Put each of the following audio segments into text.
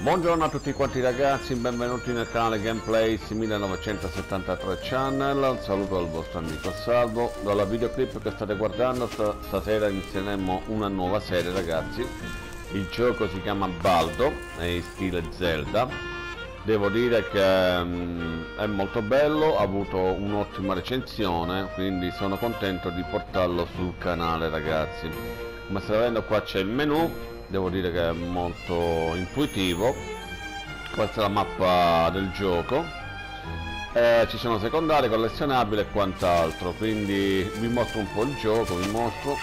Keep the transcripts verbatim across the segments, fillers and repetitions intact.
Buongiorno a tutti quanti ragazzi, benvenuti nel canale Gameplays millenovecentosettantatré Channel. Un saluto dal vostro amico Salvo. Dalla videoclip che state guardando stasera inizieremo una nuova serie ragazzi. Il gioco si chiama Baldo, è in stile Zelda. Devo dire che um, è molto bello, ha avuto un'ottima recensione, quindi sono contento di portarlo sul canale ragazzi. Come state vedendo qua c'è il menu. Devo dire che è molto intuitivo. Questa è la mappa del gioco, eh, ci sono secondari, collezionabili e quant'altro, quindi vi mostro un po' il gioco, vi mostro.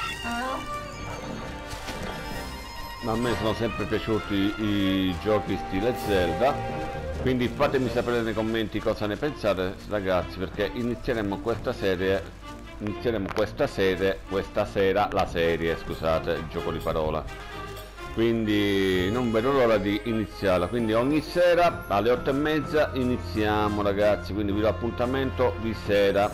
A me sono sempre piaciuti i giochi stile Zelda, quindi fatemi sapere nei commenti cosa ne pensate ragazzi, perché inizieremo questa serie inizieremo questa serie questa sera la serie, scusate il gioco di parola. Quindi non vedo l'ora di iniziarla, quindi ogni sera alle otto e mezza iniziamo ragazzi, quindi vi do appuntamento di sera.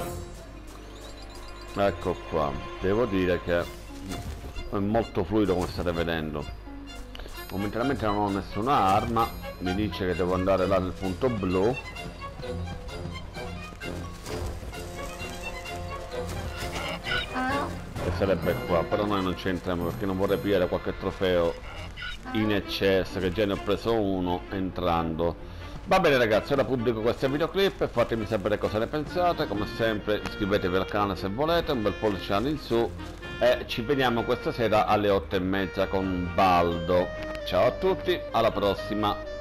Ecco qua, devo dire che è molto fluido come state vedendo. Momentaneamente non ho nessuna arma, mi dice che devo andare là nel punto blu. Che sarebbe qua, però noi non c'entriamo perché non vorrei pigliare qualche trofeo in eccesso, che già ne ho preso uno entrando. Va bene ragazzi, ora pubblico questa videoclip e fatemi sapere cosa ne pensate. Come sempre iscrivetevi al canale se volete, un bel pollice in su e ci vediamo questa sera alle otto e mezza con Baldo. Ciao a tutti, alla prossima.